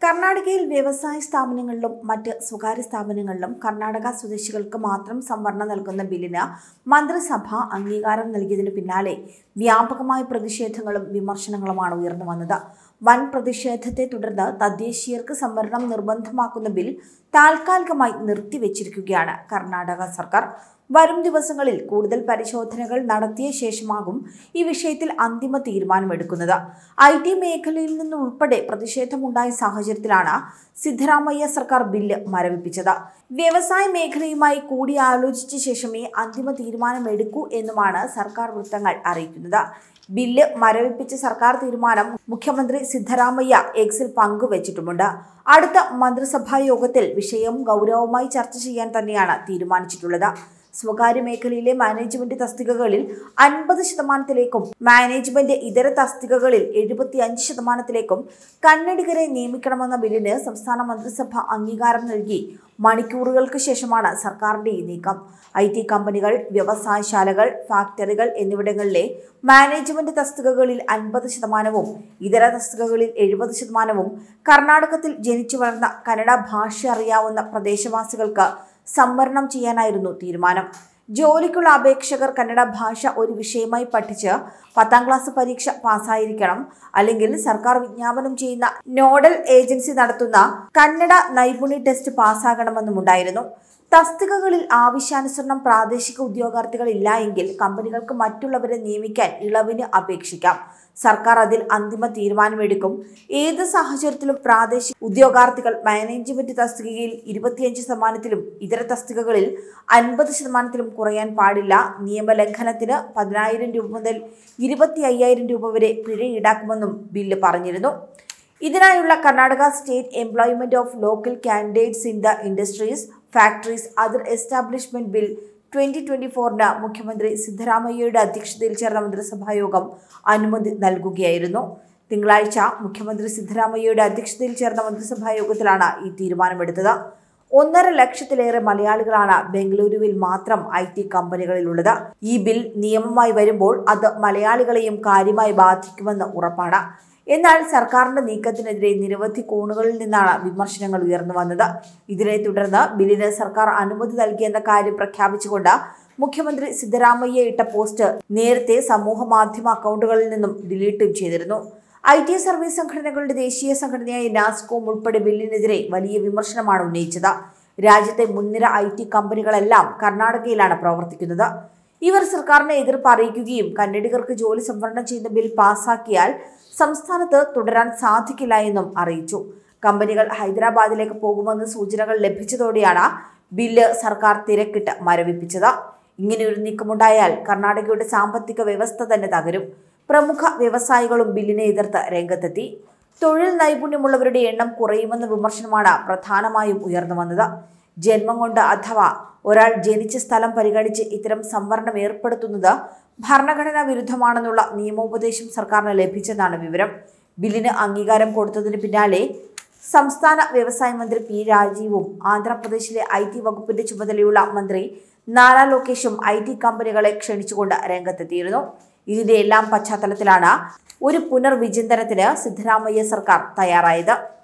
കർണാടകയിൽ വ്യവസായ സ്ഥാപനങ്ങളിലും മറ്റ് സ്വകാര്യ സ്ഥാപനങ്ങളിലും കർണാടക സ്വദേശികൾക്ക് മാത്രം സംവരണം നൽകുന്ന ബില്ലിന് മന്ത്രിസഭ അംഗീകാരം നൽകിയതിനു പിന്നാലെ വ്യാപകമായ പ്രതിഷേധങ്ങളും വിമർശനങ്ങളുമാണ് ഉയർന്നു വന്നത്. വൻ പ്രതിഷേധത്തെ തുടർന്ന് തദ്ദേശീയർക്ക് സംവരണം നിർബന്ധമാക്കുന്ന ബിൽ താൽക്കാലികമായി നിർത്തിവെച്ചിരിക്കുകയാണ് കർണാടക സർക്കാർ. വരും ദിവസങ്ങളിൽ കൂടുതൽ പരിശോധനകൾ നടത്തിയ ശേഷമാകും ഈ വിഷയത്തിൽ അന്തിമ തീരുമാനമെടുക്കുന്നത്. IT മേഖലയിൽ നിന്നുൾപ്പെടെ പ്രതിഷേധമുണ്ടായ സാഹചര്യത്തിലാണ് സിദ്ധരാമയ്യ സർക്കാർ ബില്ല് മരവിപ്പിച്ചത്. വ്യവസായ മേഖലയുമായി കൂടിയാലോചിച്ച ശേഷമേ അന്തിമ തീരുമാനമെടുക്കൂ എന്നുമാണ് സർക്കാർ വൃത്തങ്ങൾ അറിയിക്കുന്നത്. ബില്ല് മരവിപ്പിച്ച സർക്കാർ തീരുമാനം മുഖ്യമന്ത്രി സിദ്ധരാമയ്യ എക്സിൽ പങ്കുവച്ചിട്ടുമുണ്ട്. അടുത്ത മന്ത്രിസഭാ യോഗത്തിൽ വിഷയം ഗൗരവമായി ചർച്ച ചെയ്യാൻ തന്നെയാണ് തീരുമാനിച്ചിട്ടുള്ളത്. സ്വകാര്യ മേഖലയിലെ മാനേജ്മെന്റ് തസ്തികകളിൽ 50%, മാനേജ്മെന്റ് ഇതര തസ്തികകളിൽ 75%, കന്നഡിഗരെ നിയമിക്കണമെന്ന ബില്ലിന് സംസ്ഥാന മന്ത്രിസഭ അംഗീകാരം നൽകി മണിക്കൂറുകൾക്ക് ശേഷമാണ് സർക്കാരിന്റെ ഈ നീക്കം. IT കമ്പനികൾ, വ്യവസായശാലകൾ, ഫാക്ടറികൾ എന്നിവിടങ്ങളിലെ മാനേജ്മെന്റ് തസ്തികകളിൽ 50%, ഇതര തസ്തികകളിൽ 70%, കർണാടകത്തിൽ ജനിച്ചു വളർന്ന കന്നഡ ഭാഷ അറിയാവുന്ന പ്രദേശവാസികൾക്ക് സംവരണം ചെയ്യാനായിരുന്നു തീരുമാനം. ജോലിക്കുള്ള അപേക്ഷകർ കന്നഡ ഭാഷ ഒരു വിഷയമായി പഠിച്ച് 10ാം ക്ലാസ് പരീക്ഷ പാസ്സായിരിക്കണം. അല്ലെങ്കിൽ സർക്കാർ വിജ്ഞാപനം ചെയ്യുന്ന നോഡൽ ഏജൻസി നടത്തുന്ന കന്നഡ നൈപുണി ടെസ്റ്റ് പാസ്സാകണമെന്നുമുണ്ടായിരുന്നു. തസ്തികകളിൽ ആവശ്യാനുസരണം പ്രാദേശിക ഉദ്യോഗാർത്ഥികൾ ഇല്ല എങ്കിൽ കമ്പനികൾക്ക് മറ്റുള്ളവരെ നിയമിക്കാൻ ഇളവിന് അപേക്ഷിക്കാം. സർക്കാർ അതിൽ അന്തിമ തീരുമാനമെടുക്കും. ഏത് സാഹചര്യത്തിലും പ്രാദേശിക ഉദ്യോഗാർത്ഥികൾ മാനേജ്മെന്റ് തസ്തികയിൽ 25%, ഇതര തസ്തികകളിൽ 50% കുറയാൻ പാടില്ല. നിയമലംഘനത്തിന് 10,000 രൂപ മുതൽ 25,000 രൂപ വരെ പിഴ ഈടാക്കുമെന്നും ബില്ല് പറഞ്ഞിരുന്നു. ഇതിനായുള്ള Karnataka state employment of local candidates in the industries, factories, other establishment bill 2024 മുഖ്യമന്ത്രി സിദ്ധരാമയ്യയുടെ അധ്യക്ഷതയിൽ ചേർന്ന മന്ത്രിസഭാ യോഗം അനുമതി നൽകുകയായിരുന്നു. തിങ്കളാഴ്ച മുഖ്യമന്ത്രി സിദ്ധരാമയ്യയുടെ അധ്യക്ഷതയിൽ ചേർന്ന മന്ത്രിസഭാ യോഗത്തിലാണ് ഈ തീരുമാനമെടുത്തത്. 1.5 ലക്ഷത്തിലേറെ മലയാളികളാണ് ബംഗളൂരുവിൽ മാത്രം IT കമ്പനികളിലുള്ളത്. ഈ ബിൽ നിയമമായി വരുമ്പോൾ അത് മലയാളികളെയും കാര്യമായി ബാധിക്കുമെന്ന് ഉറപ്പാണ്. എന്നാൽ സർക്കാരിന്റെ നീക്കത്തിനെതിരെ നിരവധി കോണുകളിൽ നിന്നാണ് വിമർശനങ്ങൾ ഉയർന്നു വന്നത്. ഇതിനെ തുടർന്ന് ബില്ലിന് സർക്കാർ അനുമതി നൽകിയെന്ന കാര്യം പ്രഖ്യാപിച്ചുകൊണ്ട് മുഖ്യമന്ത്രി സിദ്ധരാമയ്യ ഇട്ട പോസ്റ്റ് നേരത്തെ സമൂഹ മാധ്യമ അക്കൗണ്ടുകളിൽ നിന്നും ഡിലീറ്റും ചെയ്തിരുന്നു. IT സർവീസ് സംഘടനകളുടെ ദേശീയ സംഘടനയായ നാസ്കോം ഉൾപ്പെടെ ബില്ലിനെതിരെ വലിയ വിമർശനമാണ് ഉന്നയിച്ചത്. രാജ്യത്തെ മുൻനിര IT കമ്പനികളെല്ലാം കർണാടകയിലാണ് പ്രവർത്തിക്കുന്നത്. ഇവർ സർക്കാരിനെ എതിർപ്പ് അറിയിക്കുകയും കന്നഡിഗർക്ക് ജോലി സംവരണം ചെയ്യുന്ന ബിൽ പാസാക്കിയാൽ സംസ്ഥാനത്ത് തുടരാൻ സാധിക്കില്ല എന്നും അറിയിച്ചു. കമ്പനികൾ ഹൈദരാബാദിലേക്ക് പോകുമെന്ന് സൂചനകൾ ലഭിച്ചതോടെയാണ് ബില്ല് സർക്കാർ തിരക്കിട്ട് മരവിപ്പിച്ചത്. ഇങ്ങനെയൊരു നീക്കമുണ്ടായാൽ കർണാടകയുടെ സാമ്പത്തിക വ്യവസ്ഥ തന്നെ തകരും. പ്രമുഖ വ്യവസായികളും ബില്ലിനെ എതിർത്ത് രംഗത്തെത്തി. തൊഴിൽ നൈപുണ്യമുള്ളവരുടെ എണ്ണം കുറയുമെന്ന വിമർശനമാണ് പ്രധാനമായും ഉയർന്നു വന്നത്. ജന്മം കൊണ്ട് അഥവാ ഒരാൾ ജനിച്ച സ്ഥലം പരിഗണിച്ച് ഇത്തരം സംവരണം ഏർപ്പെടുത്തുന്നത് ഭരണഘടനാ വിരുദ്ധമാണെന്നുള്ള നിയമോപദേശം സർക്കാരിന് ലഭിച്ചെന്നാണ് വിവരം. ബില്ലിന് അംഗീകാരം കൊടുത്തതിന് പിന്നാലെ സംസ്ഥാന വ്യവസായ മന്ത്രി P. രാജീവും ആന്ധ്രാപ്രദേശിലെ IT വകുപ്പിന്റെ ചുമതലയുള്ള മന്ത്രി നാരാ ലോകേഷും IT കമ്പനികളെ ക്ഷണിച്ചുകൊണ്ട് രംഗത്തെത്തിയിരുന്നു. ഇതിന്റെ എല്ലാം പശ്ചാത്തലത്തിലാണ് ഒരു പുനർവിചിന്തനത്തിന് സിദ്ധരാമയ്യ സർക്കാർ തയ്യാറായത്.